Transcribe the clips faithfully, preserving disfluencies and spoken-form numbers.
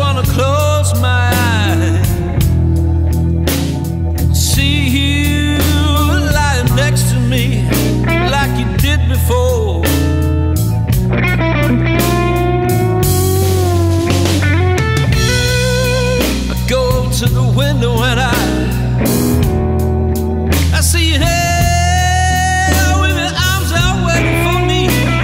wanna close my eyes, see you lying next to me like you did before. I go up to the window and I I see you there with your arms out waiting for me.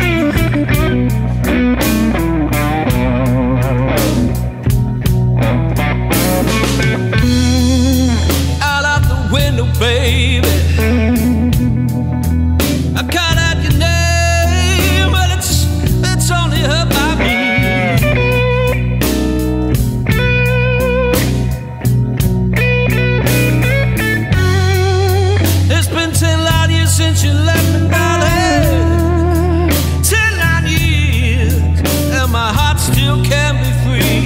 Out of the window, baby, I called out your name, but it's it's only heard by me. It's been ten long years since you left me, darling. Ten long years, and my heart still can't be free.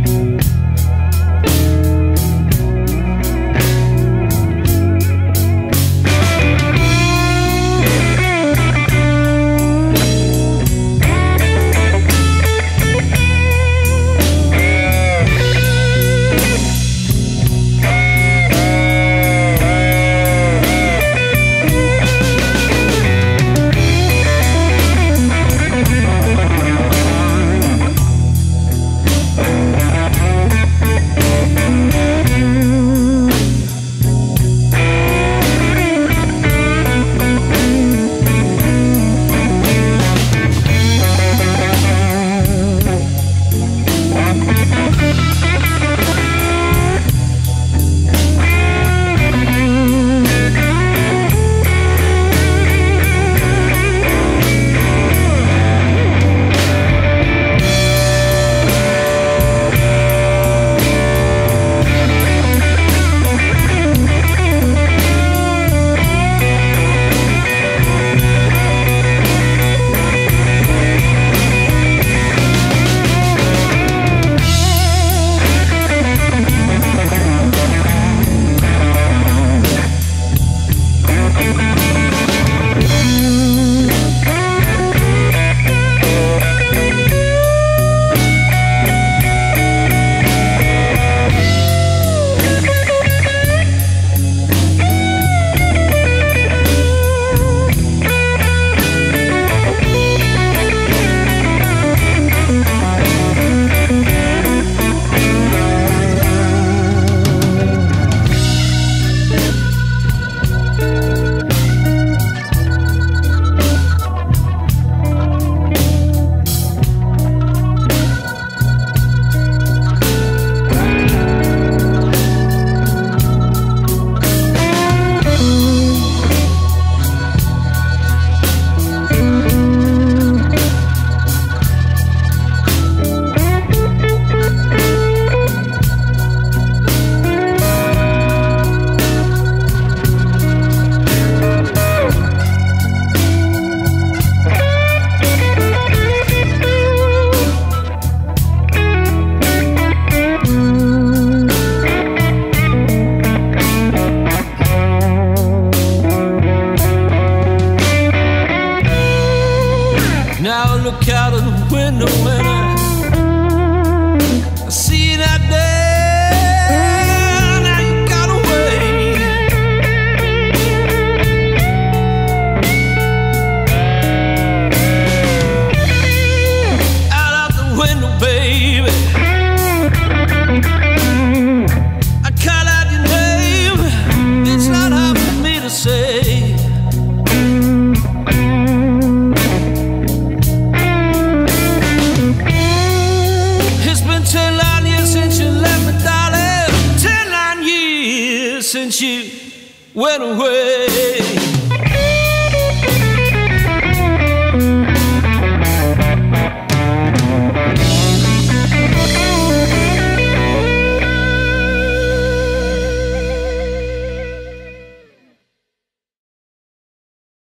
Now I look out of the window and I, I see that day. Now you got away. Out of the window, baby, I call out your name. It's not hard for me to say. Since you went away.